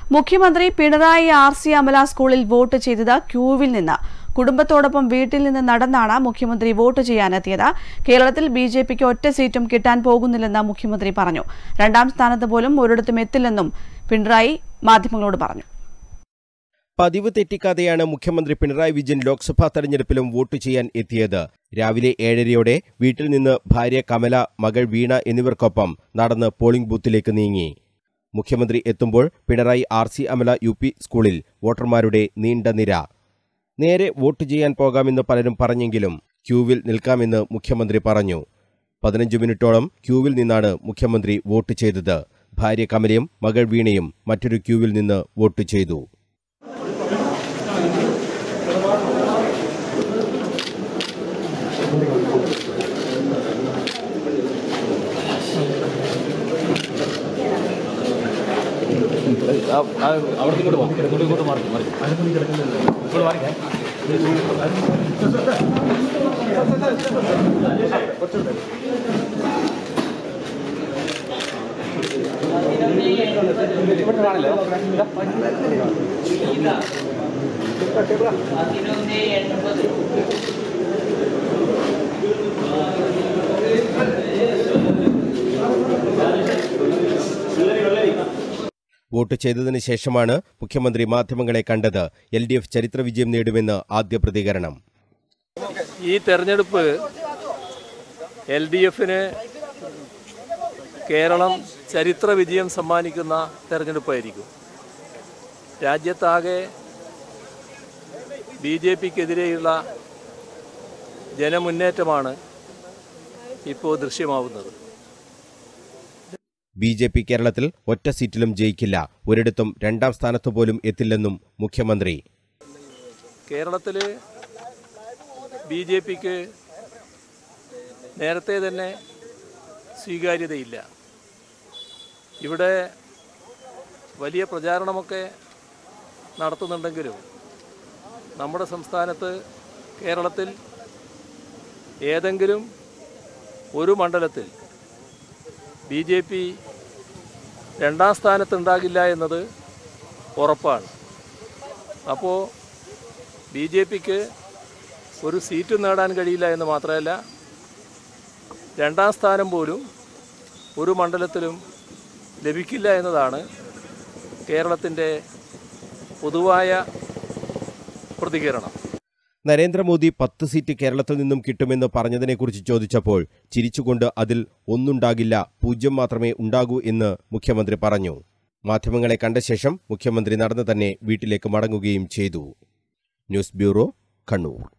മുഖ്യമന്ത്രി പിണറായി ആർ.സി. അമല സ്കൂളിൽ വോട്ട് ചെയ്തത് ക്യൂവിൽ നിന്ന്. കുടുംബത്തോടൊപ്പം വീട്ടിൽ നിന്ന് നടന്നാണ് മുഖ്യമന്ത്രി വോട്ട് ചെയ്യാനെത്തിയത്. കേരളത്തിൽ ബിജെപിക്ക് ഒറ്റ സീറ്റും കിട്ടാൻ പോകുന്നില്ലെന്ന് മുഖ്യമന്ത്രി പറഞ്ഞു. രണ്ടാം സ്ഥാനത്ത് പോലും ഒരിടത്തും എത്തില്ലെന്നും പിണറായി മാധ്യമങ്ങളോട് പറഞ്ഞു. പതിവ് തെറ്റിക്കാതെയാണ് മുഖ്യമന്ത്രി പിണറായി വിജയൻ ലോക്സഭാ തെരഞ്ഞെടുപ്പിലും വോട്ട് ചെയ്യാൻ എത്തിയത്. രാവിലെ 7:30യോടെ വീട്ടിൽ നിന്ന് ഭാര്യ കമല, മകൾ വീണ എന്നിവർക്കൊപ്പം നടന്ന് പോളിംഗ് ബൂത്തിലേക്ക് നീങ്ങി. മുഖ്യമന്ത്രി എത്തുമ്പോൾ പിണറായി ആർ.സി. അമല UP സ്കൂളിൽ വോട്ടർമാരുടെ നീണ്ട നിര. നേരെ വോട്ട് ചെയ്യാൻ പോകാമെന്ന് പലരും പറഞ്ഞെങ്കിലും ക്യൂവിൽ നിൽക്കാമെന്ന് മുഖ്യമന്ത്രി പറഞ്ഞു. 15 മിനിറ്റോളം ക്യൂവിൽ നിന്നാണ് മുഖ്യമന്ത്രി വോട്ട് ചെയ്തത്. ഭാര്യ കമലയും മകൾ വീണയും മറ്റൊരു ക്യൂവിൽ നിന്ന് വോട്ട് ചെയ്തു. വോട്ട് ചെയ്തതിന് ശേഷമാണ് മുഖ്യമന്ത്രി മാധ്യമങ്ങളെ കണ്ടത്. LDF ചരിത്ര വിജയം നേടുമെന്ന് ആദ്യ പ്രതികരണം. ഈ തെരഞ്ഞെടുപ്പ് LDFന് കേരളം ചരിത്ര വിജയം സമ്മാനിക്കുന്ന തെരഞ്ഞെടുപ്പായിരിക്കും. രാജ്യത്താകെ BJPക്കെതിരെയുള്ള ജനമുന്നേറ്റമാണ് ഇപ്പോൾ ദൃശ്യമാവുന്നത്. BJP കേരളത്തിൽ ഒറ്റ സീറ്റിലും ജയിക്കില്ല, ഒരിടത്തും രണ്ടാം സ്ഥാനത്ത് പോലും എത്തില്ലെന്നും മുഖ്യമന്ത്രി. കേരളത്തിൽ BJPക്ക് നേരത്തെ തന്നെ സ്വീകാര്യതയില്ല. ഇവിടെ വലിയ പ്രചാരണമൊക്കെ നടത്തുന്നുണ്ടെങ്കിലും നമ്മുടെ സംസ്ഥാനത്ത് കേരളത്തിൽ ഏതെങ്കിലും ഒരു മണ്ഡലത്തിൽ BJP രണ്ടാം സ്ഥാനത്തുണ്ടാകില്ല എന്നത് ഉറപ്പാണ്. അപ്പോൾ BJPക്ക് ഒരു സീറ്റ് നേടാൻ കഴിയില്ല എന്ന് മാത്രമല്ല, രണ്ടാം സ്ഥാനം പോലും ഒരു മണ്ഡലത്തിലും ലഭിക്കില്ല എന്നതാണ് കേരളത്തിൻ്റെ പൊതുവായ പ്രതികരണം. നരേന്ദ്രമോദി 10 സീറ്റ് കേരളത്തിൽ നിന്നും കിട്ടുമെന്ന് പറഞ്ഞതിനെക്കുറിച്ച് ചോദിച്ചപ്പോൾ ചിരിച്ചുകൊണ്ട് അതിൽ ഒന്നുണ്ടാകില്ല, 0 മാത്രമേ ഉണ്ടാകൂ എന്ന് മുഖ്യമന്ത്രി പറഞ്ഞു. മാധ്യമങ്ങളെ കണ്ട ശേഷം മുഖ്യമന്ത്രി നടന്നു തന്നെ വീട്ടിലേക്ക് മടങ്ങുകയും ചെയ്തു. News bureau, Kannur.